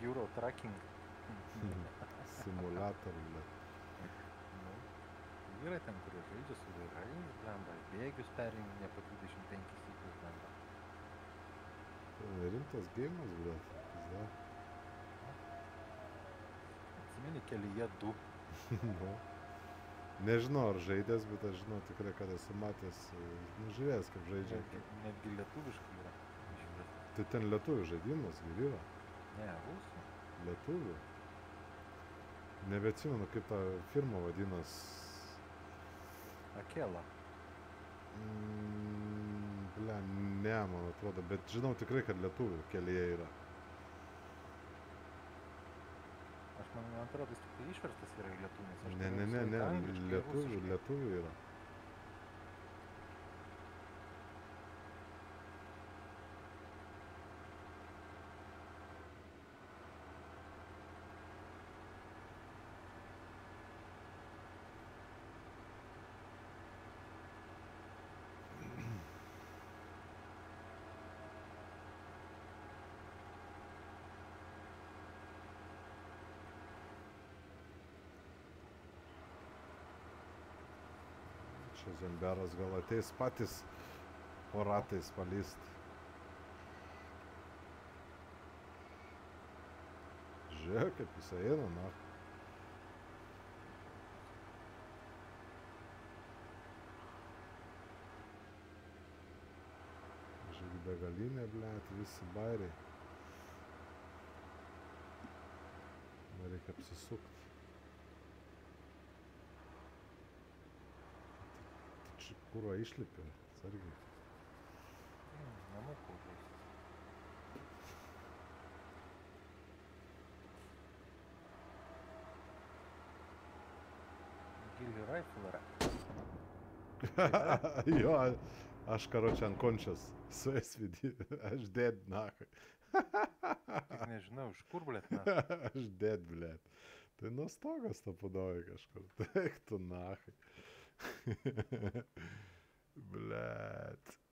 Euro Trucking. Simulator, blet. Nu, yra ten, kurie žaidžia su vairais, blemba, bėgius perjungia po 25 sykius, blemba. Rimtas geimas, blet. Pizda. Atsimeni kelyje 2. Nu. Nežinau, ar žaidęs, bet aš žinau tikrai, kad esu matęs, žiūrėjęs, kaip žaidžia. Netgi lietuviškai yra išverstas. Tai ten lietuvių žaidimas ir yra. Ne, rusų. Lietuvių. Nebeatsimenu, kaip ta firma vadinas. Akela. Ble, ne, man atrodo, bet žinau tikrai, kad lietuvių kelyje yra. Aš man atrodo, jis tik išverstas yra į lietuvių, nes aš Ne, lietuvių yra. Čia Zemberas gal ateis patys po ratais palyst. Žiūrėk, kaip jis eina, na. Žiūrėk, begalinė, blėt, visi bairiai. Man reikia apsisukti. Čia kūro išlipė, sargiai. Namų kūros. Gili rifle yra. Jo, aš karočią ant končias su SVD, aš dead, nahai. Tik nežinau, iš kur, blėt, na. Aš dead, blėt. Tai nuo stogas to padovai kažkur. Eik tu, nahai. Blėt.